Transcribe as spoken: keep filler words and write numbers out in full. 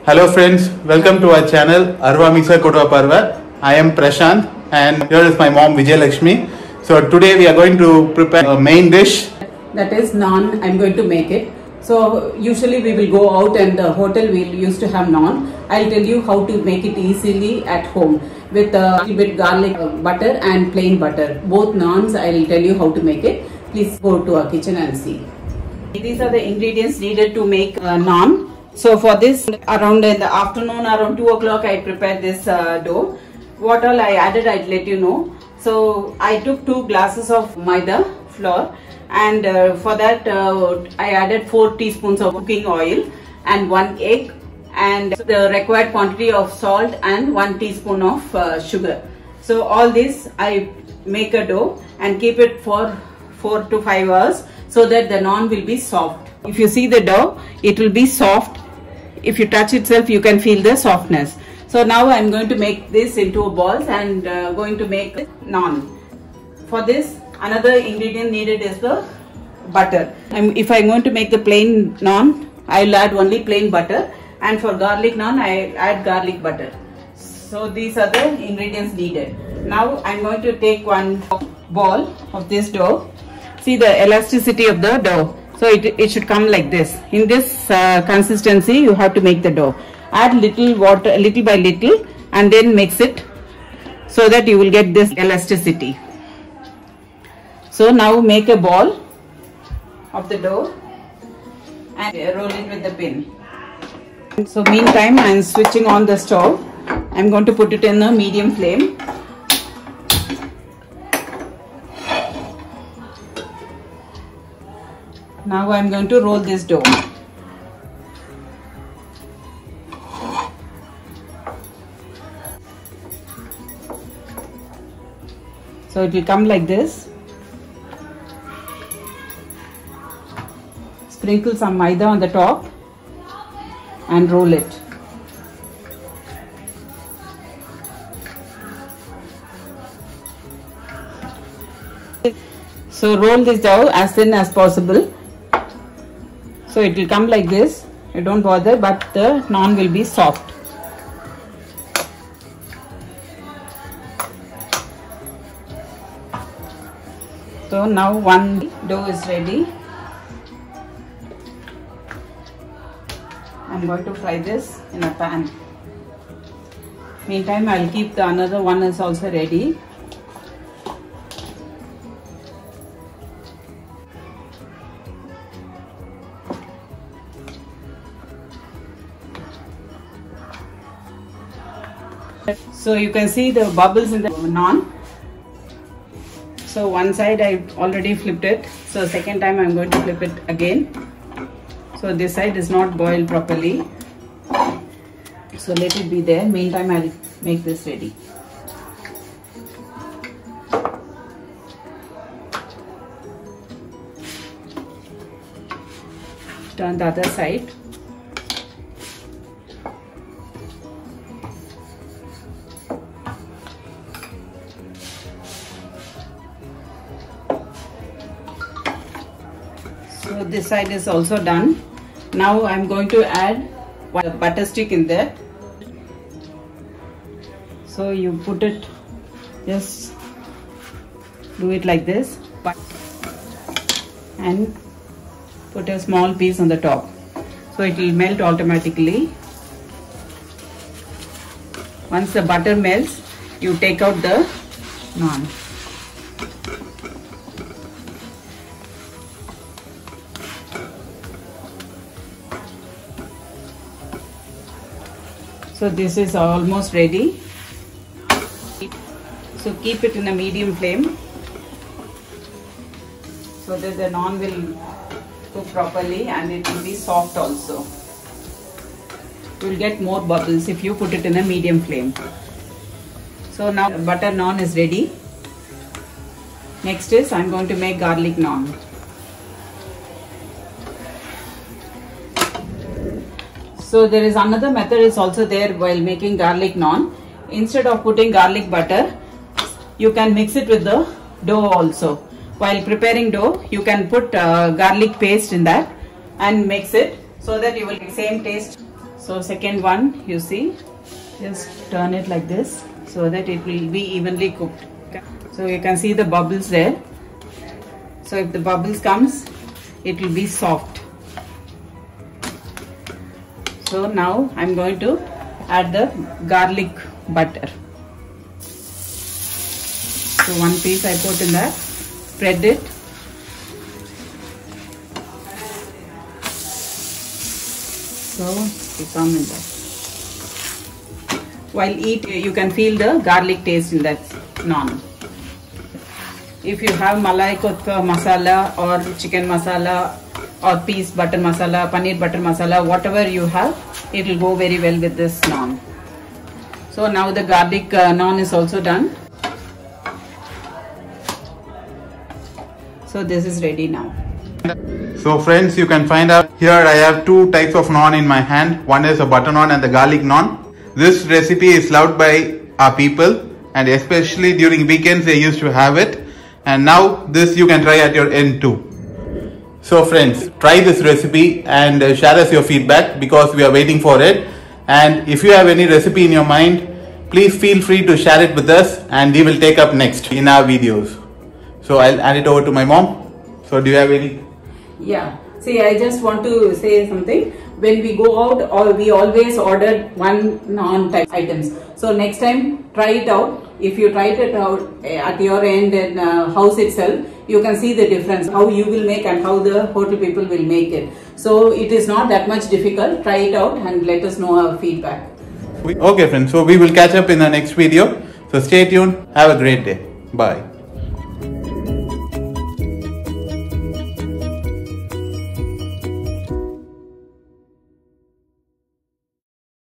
Hello friends, welcome to our channel Arva Misa Kodva Parva. I am Prashant and here is my mom Vijay Lakshmi. So today we are going to prepare a main dish. That is naan. I'm going to make it. So usually we will go out and the hotel we used to have naan. I'll tell you how to make it easily at home with a little bit garlic butter and plain butter. Both naans I'll tell you how to make it. Please go to our kitchen and see. These are the ingredients needed to make uh, naan. So for this, around in the afternoon, around two o'clock, I prepared this uh, dough. What all I added, I'd let you know. So I took two glasses of maida flour, and uh, for that uh, I added four teaspoons of cooking oil and one egg, and the required quantity of salt and one teaspoon of uh, sugar. So all this I make a dough and keep it for four to five hours so that the naan will be soft. If you see the dough, it will be soft. If you touch itself, you can feel the softness. So now I am going to make this into balls and uh, going to make naan. For this, another ingredient needed is the butter. I'm, if I am going to make the plain naan, I will add only plain butter, and for garlic naan, I add garlic butter. So these are the ingredients needed. Now I am going to take one ball of this dough. See the elasticity of the dough. So it, it should come like this. In this uh, consistency, you have to make the dough. Add little water, little by little, and then mix it so that you will get this elasticity. So now make a ball of the dough and roll it with the pin. So meantime, I am switching on the stove. I am going to put it in a medium flame. Now I am going to roll this dough. So it will come like this. Sprinkle some maida on the top and roll it. So roll this dough as thin as possible. So it will come like this. You don't bother, but the naan will be soft. So now one dough is ready. I'm going to fry this in a pan. Meantime, I'll keep the another one is also ready. So you can see the bubbles in the naan. So one side I already flipped it. So second time I'm going to flip it again. So this side is not boiled properly. So let it be there. Meantime I'll make this ready. Turn the other side. So this side is also done. Now I am going to add one butter stick in there. So you put it, just do it like this and put a small piece on the top. So it will melt automatically. Once the butter melts, you take out the naan. So this is almost ready. So keep it in a medium flame so that the naan will cook properly and it will be soft also. You will get more bubbles if you put it in a medium flame. So now butter naan is ready. Next is I am going to make garlic naan. So there is another method is also there while making garlic naan. Instead of putting garlic butter, you can mix it with the dough also. While preparing dough, you can put uh, garlic paste in that and mix it so that you will get same taste. So second one, you see, just turn it like this so that it will be evenly cooked. So you can see the bubbles there. So if the bubbles comes, it will be soft. So now I'm going to add the garlic butter. So one piece I put in that, spread it. So you come in that. While eat, you can feel the garlic taste in that naan. If you have malai kotka masala or chicken masala or piece butter masala, paneer butter masala, whatever you have, it will go very well with this naan. So now the garlic uh, naan is also done. So this is ready now. So friends, you can find out here I have two types of naan in my hand. One is a butter naan and the garlic naan. This recipe is loved by our people, and especially during weekends they used to have it. And now this you can try at your end too. So friends, try this recipe and uh, share us your feedback because we are waiting for it. And if you have any recipe in your mind, please feel free to share it with us and we will take up next in our videos. So I'll hand it over to my mom. So do you have any? Yeah. See, I just want to say something. When we go out, or we always order one naan type items. So next time, try it out. If you try it out at your end and uh, house itself, you can see the difference, how you will make and how the hotel people will make it. So it is not that much difficult. Try it out and let us know our feedback. Okay friends, so we will catch up in the next video. So stay tuned. Have a great day. Bye.